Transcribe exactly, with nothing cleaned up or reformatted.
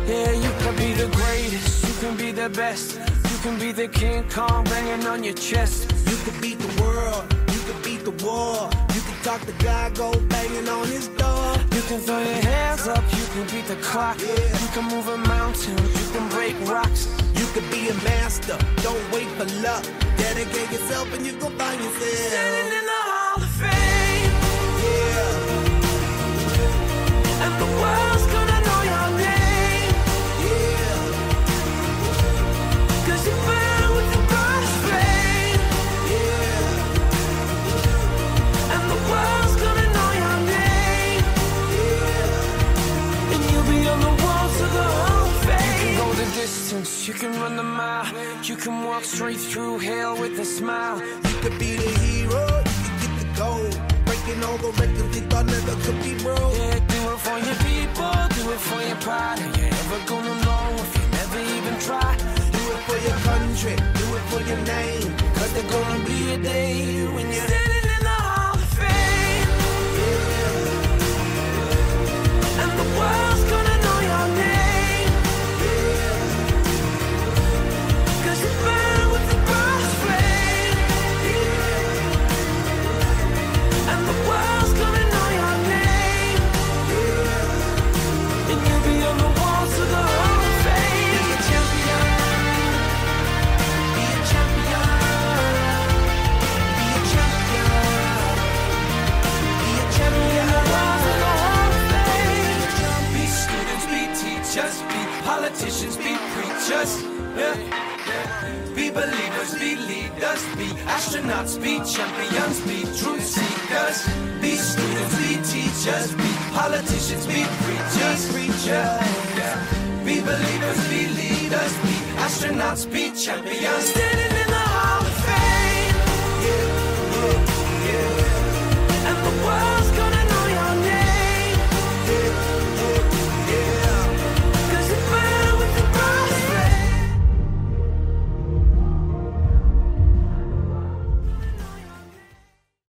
Yeah, you can be the greatest, you can be the best. You can be the King Kong banging on your chest. You can beat the world, you can beat the war. You can talk to God, go banging on his door. You can throw your hands up, you can beat the clock. Yeah. You can move a mountain, you can break rocks. You can be a master, don't wait for luck. Dedicate yourself and you gon' find yourself Standing in the Hall of Fame. Yeah. And the world's gonna know your name. Yeah. Cause you burn with the brightest flame. Yeah. And the world's gonna know your name. Yeah. And you'll be on the walls of the Hall of Fame. You can go the distance, you can run the mile. You can walk straight through hell with a smile. You could be the hero, you could get the gold. Breaking all the records they thought never could be broke. Yeah, do it for your people, do it for your pride. Are you ever gonna know if you never even try? Do it for your country, do it for your name. Cause there's gonna be a day when you're standing in the Hall of Fame. Yeah. And the world's gonna know your name. Yeah. Cause you burn with the brightest flame. Yeah. And the world's gonna know your name. Yeah. And you'll be on the walls of the Hall of Fame. Be a champion. Be a champion. Be a champion. Be a champion. Walls of the Hall of Fame. Be students, be teachers, be politicians, be preachers. Yeah. Be believers, be leaders, be astronauts, be champions, be truth seekers. Be students, be teachers, be politicians, be preachers. Preachers. Yeah. Be believers, be leaders, be astronauts, be champions. Standing